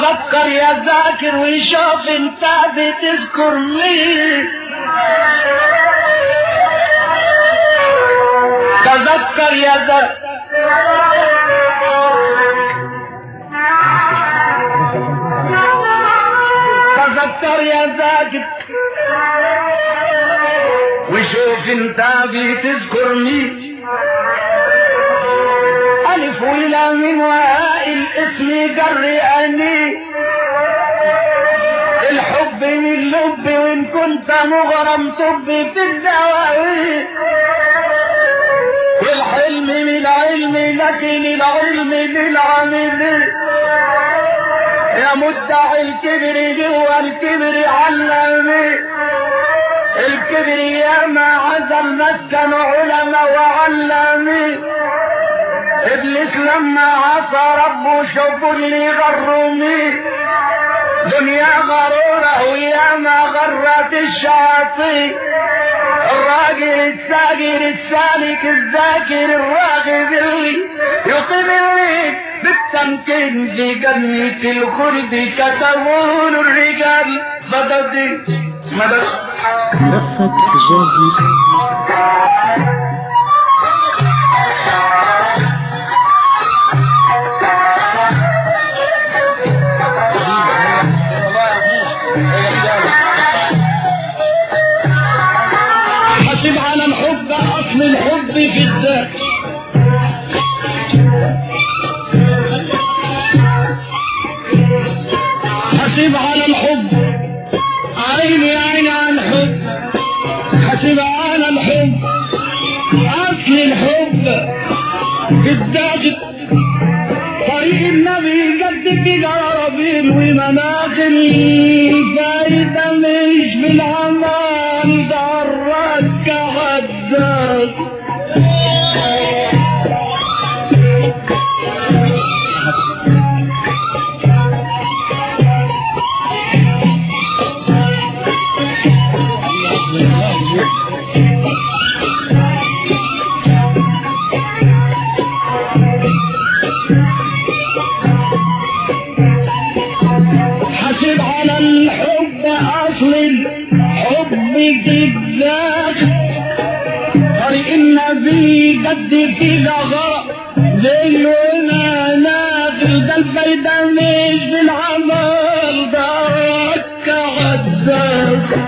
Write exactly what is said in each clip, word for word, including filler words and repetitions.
تذكر يا ذاكر وشوف انت بتذكر مين. تذكر يا ذاكر تذكر يا ذاكر وشوف انت بتذكر مين. ألف ولام من وهاء الاسم جرئني، الحب من اللب وإن كنت مغرم طب في الدواوين، والحلم من العلم لكن العلم للعامل، يا مدعي الكبر جوا الكبر علمي، الكبر يا ما عزل مسكن علماء وعلمي، ابليس لما عصى ربه شوفوا اللي غروني، دنيا غرورة ويا ما غرت الشياطين، الراجل الساجر السالك الذاكر الراغب اللي يقيم الليل بالتمكين في جنة الخلد كتبوا الرجال فضدي مدد رأفت حجازي. حسب على الحب اصل الحب في الذات، حسب على الحب عيني عيني على الحب، حسب على الحب اصل الحب في الذات. طريق النبي جدد جرابين ومناخل فايدة مش بالعمال ضرك عداد. حسب على الحب اصل الحب في الذات، طريق النبي جد في غرق زي وانا ناخل، ده الفايدة مش بالعمل ضرك عداد.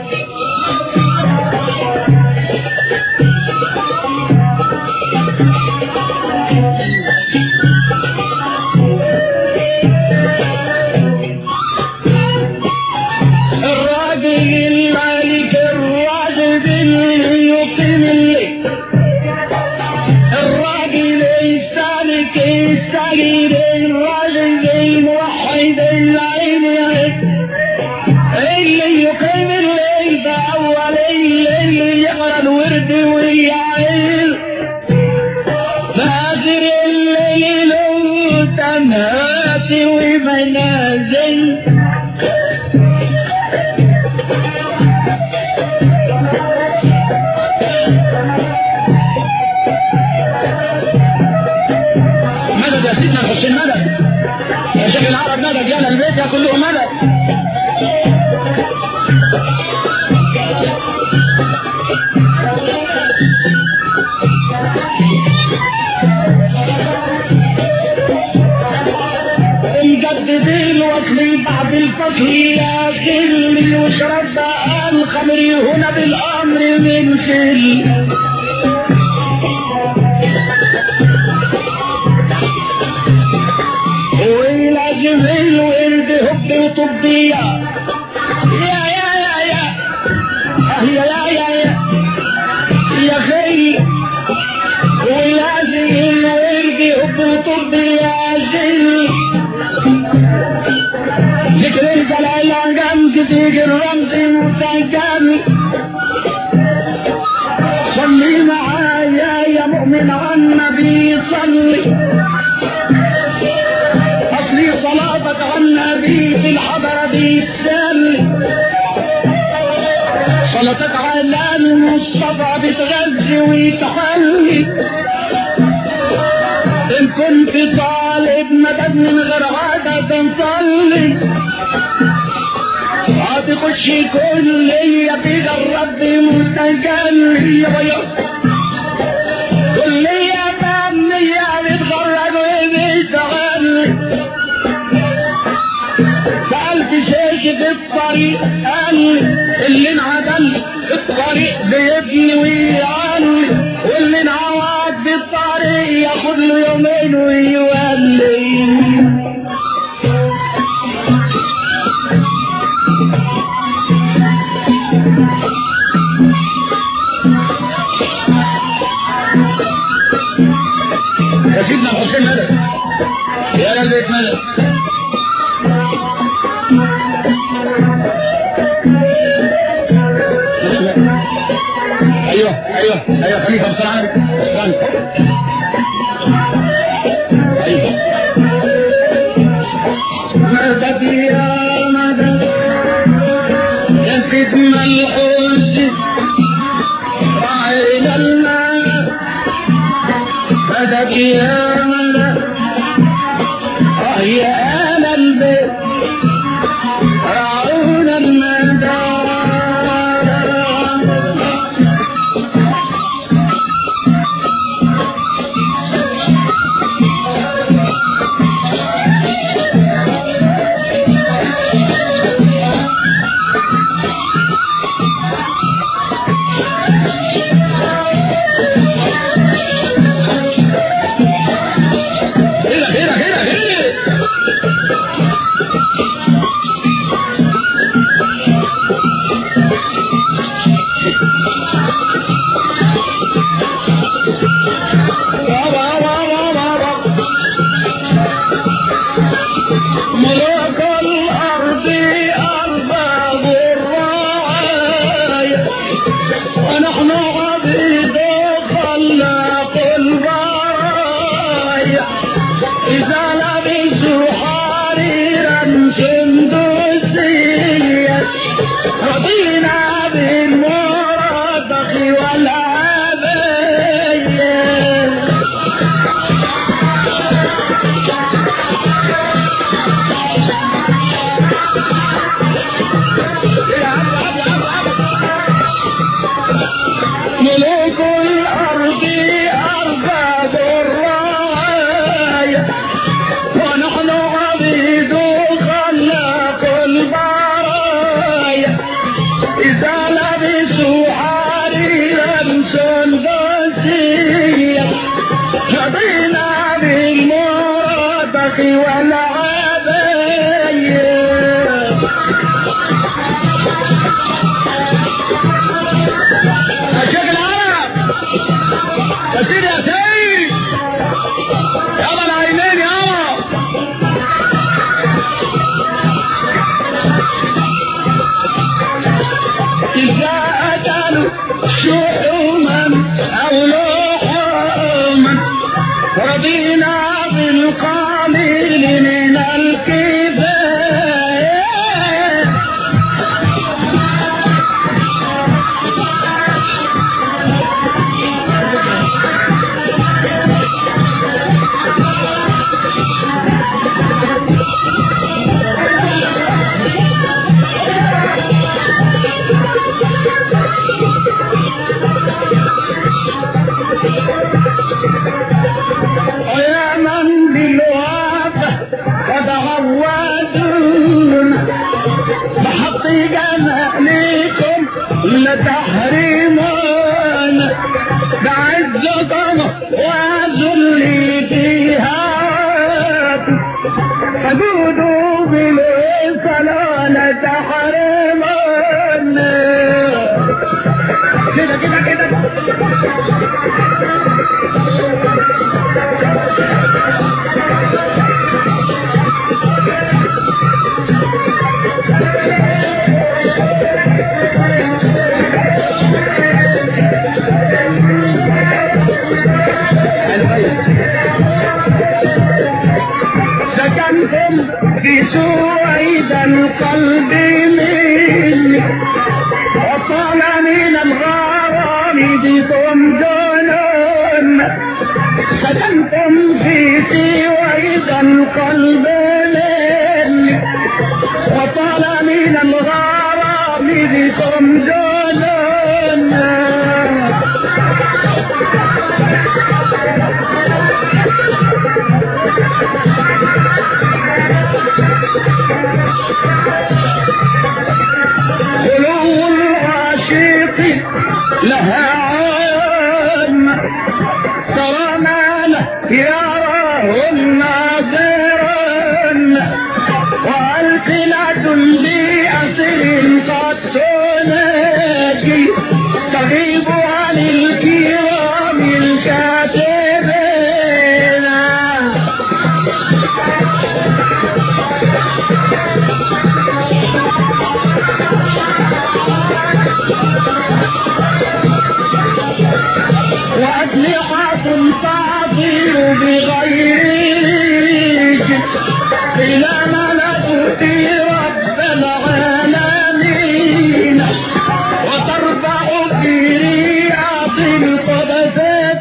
اللي يقيم الليل ده اول الليل يقرا الورد ويعيل، فاخر الليل تنهات ومنازل. مدد يا سيدنا الحسين مدد، يا شيخ العرب مدد، يا البيت يا كله مدد. مجددين وصلي بعد الفصل يا خل، واشرب بقى الخمر هنا بالامر من خل. ولازم الورد هب وطبية يا يا يا يا يا يا يا يا يا خي، ولازم الورد هب وطبية زل. ذكر الجلال عن جنب تيجي الرمز متجمل، صلي معايا يا مؤمن على النبي صلي، اصلي صلاتك على النبي في الحضرة بيتسلي، صلاتك على المصطفى بتغذي وتحلي. ان كنت طالب مدد مدد من غير عادة نصلي هتخش كلية فيها الرب متجلي يا كلية فنية بتخرج وبتشتغل سألت شيخ في الطريق قال لي اللي انعدل الطريق بيبني ويعلي واللي انعوض بالطريق ياخد له يومين ويولي يا سيدنا الحسين ملك يا البيت ملك ايوه ايوه ايوه خليفه بسرعه ايوه مدد يا مدد يا سيدنا الحسين راعينا الماء مدد يا مدد اه يا آل البيت راعونا المدد تحريمان بعزكم وذلي فيها فجودوا بالصلاة تحريمان كده كده كده سكنتم في سويد القلب مني وطال من الغرام بكم جنون سكنتم في عشقتي وإذا القلب مني وطال من الغرام بكم جنونا قلوب العاشق لها عام ترى ما له يراه الناظرون وألسنة بأسر قد تناجي تغيب عن الكرام الكاتبين وأجنحة تعطير بغيرك إلى ملكوت رب العالمين وترفع في رياض القدس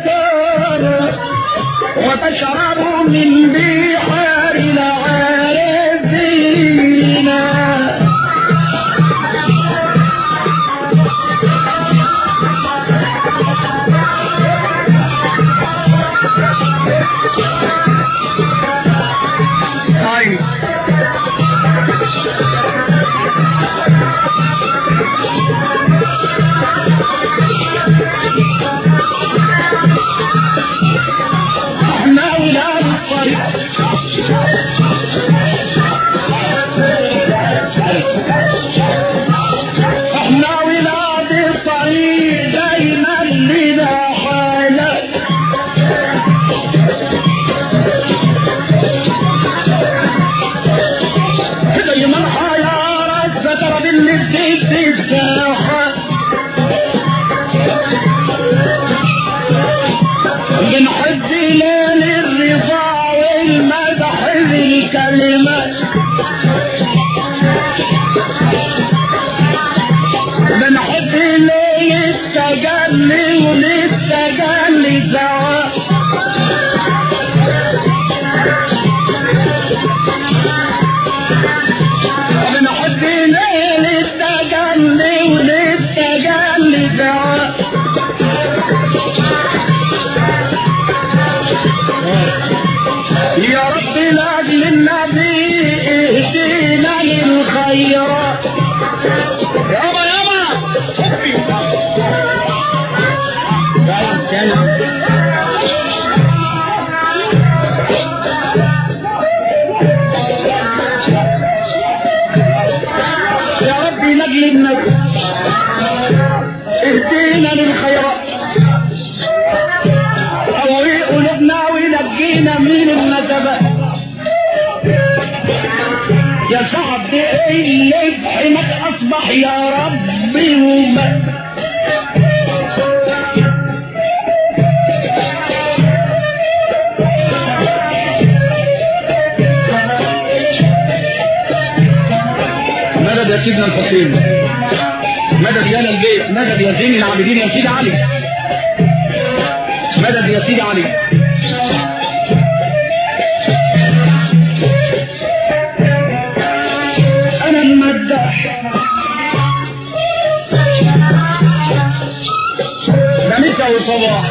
وتشرب من بحار العارفين احنا ولاد الطريق احنا ولاد الطريق دايما لنا حالة دايما حيارات سترى بالنسبة في الساحة بنحب ليل الرضا والمدح الكلمات بنحب ليل التجلي وللتجلي سوا بنحب ليل التجلي وللتجلي سوا يا رب لاجل النبي اهدينا للخيرات يابا يابا يا رب لاجل النبي اهدينا للخيرات قوي قلوبنا ونجينا من الندبات يا صعب اللي بحمك اصبح يا ربي ومات مدد يا سيدنا الحسين مدد يا البيت مدد يا زين العابدين يا سيدي علي مدد يا سيدي علي انا المداح ده مسا وصباح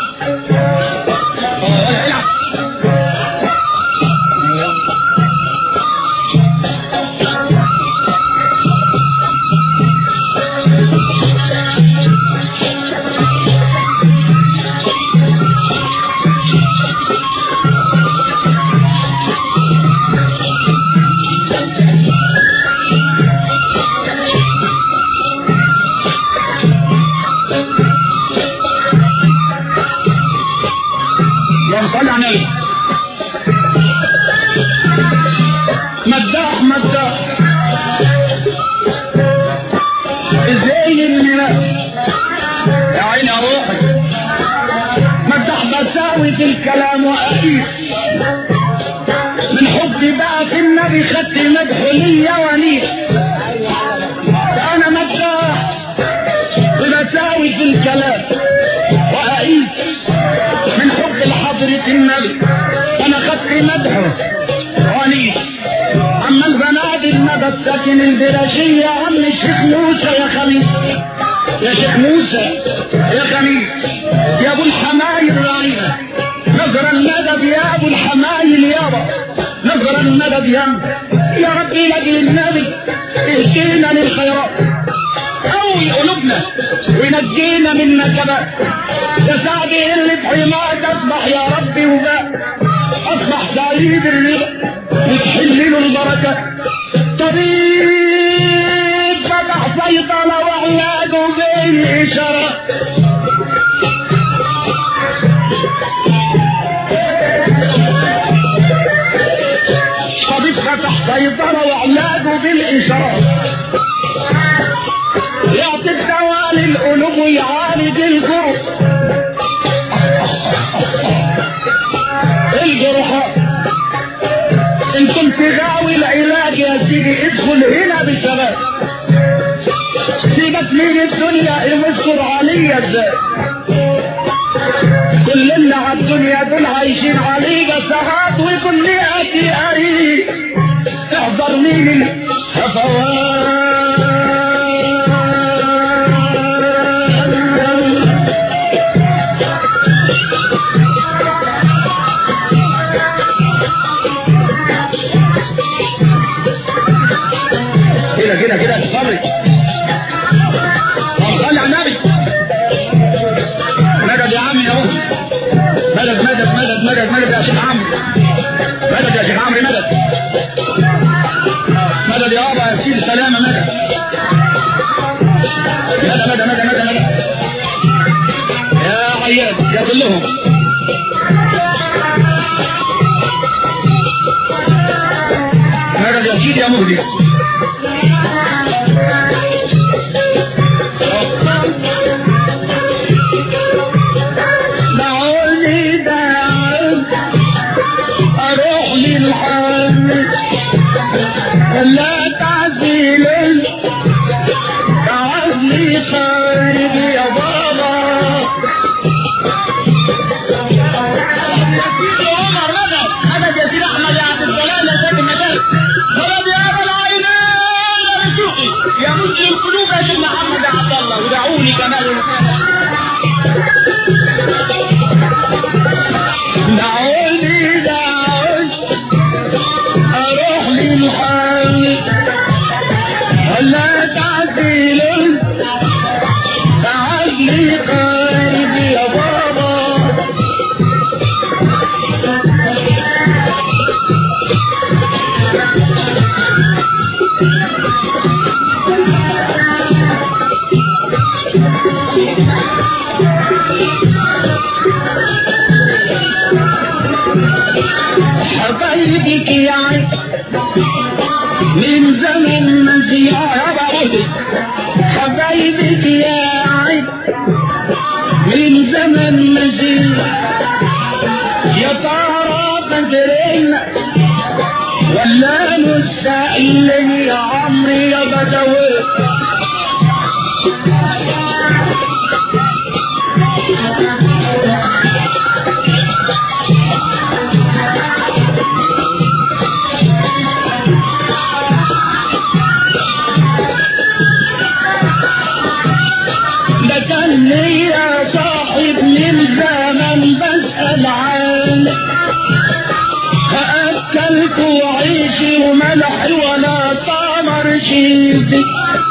مداح مداح ازاي الميلاد يا عيني يا روحي مداح بساوي في الكلام وأقيس من حبي بقى في النبي خدت مدحه ليا ونيس انا مداح بساوي في الكلام وأقيس من حب لحضرة النبي انا البنات المدد ساكن البراشية عم الشيخ موسى يا خميس، يا شيخ موسى يا خميس يا ابو الحمايل راعينا، نظر المدد يا ابو الحمايل يابا، نظر المدد يا يا ربي لاجل النبي اهدينا للخيرات، قوي قلوبنا ونجينا من نكبات، يا سعدي اللي في حماك اصبح يا ربي وباء، اصبح سعيد الرضا وتحل له البركات، طبيب فتح صيدله وعلاجه بالاشارات، طبيب فتح صيدله وعلاجه بالاشارات، يعطي الدواء للقلوب ويعالج الجروح، الجروحات ان كنت غاوي العلاج يا سيدي ادخل هنا بثبات، سيبك من الدنيا المذكر عليا ازاي، كل اللي على الدنيا دول عايشين عليا ساعات وكل اتي قريب، احذر من الهفوات. كده كده كده صبري صلي على النبي، مدد يا عم يا ابو مدد مدد مدد مدد مدد يا شيخ عمرو، مدد يا شيخ عمرو، مدد مدد يا ابا يا سيدي سلامه، مدد مدد مدد مدد مدد مدد يا عياد يا كلهم، مدد يا سيدي يا مهدي، دعوني دعوني اروح للحرم لا تعزيل تعزلي قلبي يا بابا، يا سيدي عمر مدد مدد يا سيدي احمد يا عبد السلام يا سيدي مدد مدد يا ابا العينين يا رسوقي يا مسلم القلوب يا شيخ محمد يا عبد الله، ودعوني كمان دعوني دعوني اروح للحرم ولا تعزيل تعزلي قلبي يا بابا، حبايبك يا عين من زمن زيارة بعودي، حبايبك يا عين من زمن زيارة، يا ترى بدرنا ولا نسائل يا عمري يا بدوي، لكني يا صاحب من زمن بسأل عنك، فأكلت وعيشي وملحي ولا طمر شيبي،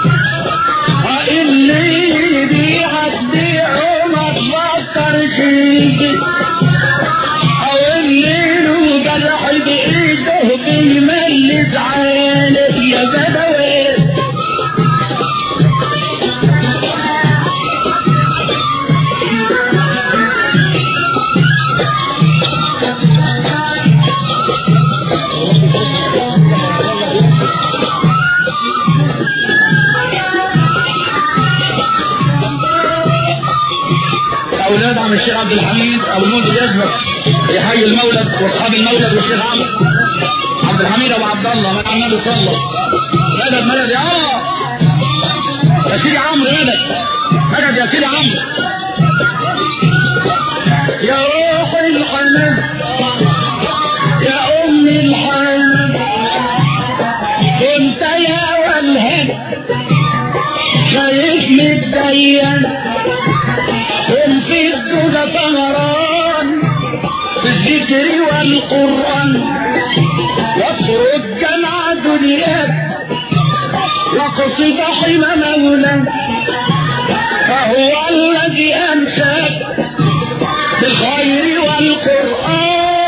اللي يبيعك بيعه ما تفكر شيبي، أو اللي له جرح بإيده بيملس عينك يا بدوي، اولاد عم الشيخ عبد الحميد ابو المولد يزبط يحيي المولد واصحاب المولد والشيخ عمرو عبد الحميد ابو عبد الله من النبي صلى مدد مدد يا الله يا سيدي عمرو، مدد مدد يا سيدي عمرو، يا روح الحنان يا ام الحنان شايف متدين قم في الدودة سهران في الذكر والقرآن واترك جمع دنياك واقصد حمى مولاك فهو الذي أنشاك بالخير والقرآن.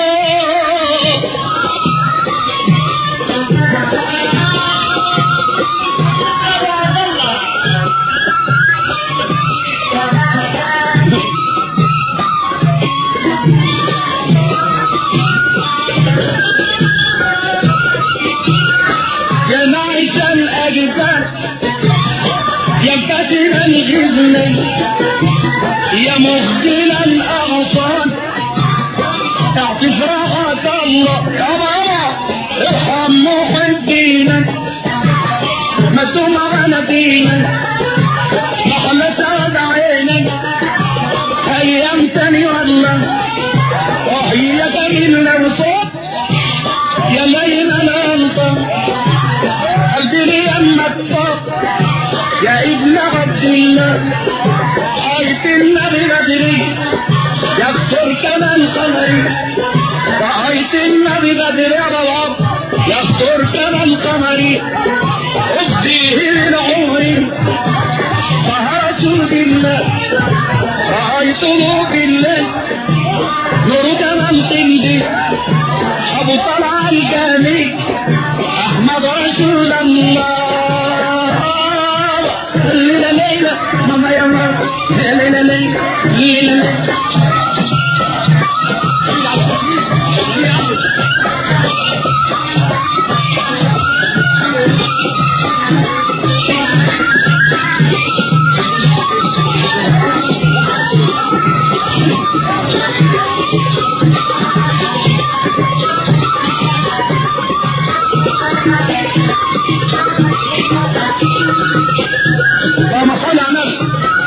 يا نعيش الأجداد يا فتن الغزل يا مخزن الأغصان اعطف راحة الله يا بابا ارحم محبينا ما تم على دينك محل سعد عينك هيمتني والله وهي جميل لو صوت يا ليل الأنطق قلبي لي يمك طاق يا ابن عبد الله رأيت النبي بدري يكثر كمان قمري رأيت النبي بدري يا بابا يكثر كمان قمري أفديه من عمري فهرسوا بالله رأيته بالله نور كمان تنجي أبو طلع الجميل أحمد رسول الله. ليلة ليلة ماما يا ماما ليلة ليلة ليلة اللهم صل على النبي.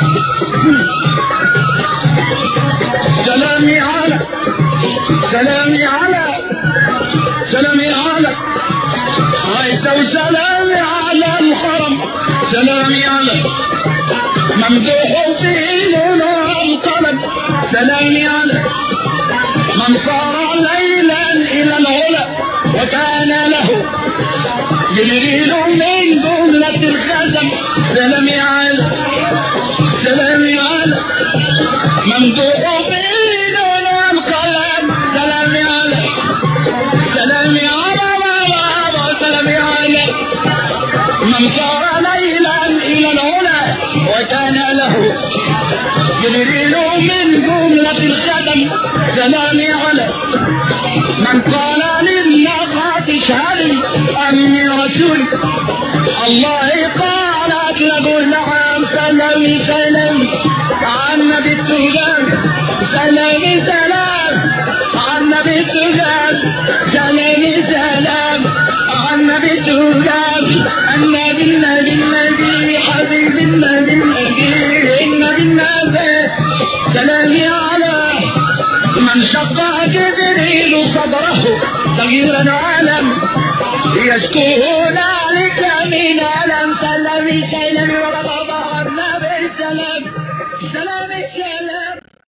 سلامي على سلامي على سلامي على عيسى وسلامي على الحرم سلامي على ممدوح فيه نور القلم سلامي على من صار ليلا الى العلا وكان له جبريل من جملة الخزم سلامي على سلامي على ممدوح فيه نور القلم سلامي على سلامي على بابا سلامي على من صار ليلا إلى العلا وكان له جبريل من جملة الخدم سلامي على من قال للناقات اشهدي أني رسول الله قالت له نعم سلامي سلامي عن نبي التهام سلامي سلام عن نبي التهام سلامي سلام عن نبي التهام النبي النبي النبي حبيب النبي النبي النبي النبي سلامي على من شق جبريل صدره تغيير عالم يشكو ذلك من ألم سلامي سلامي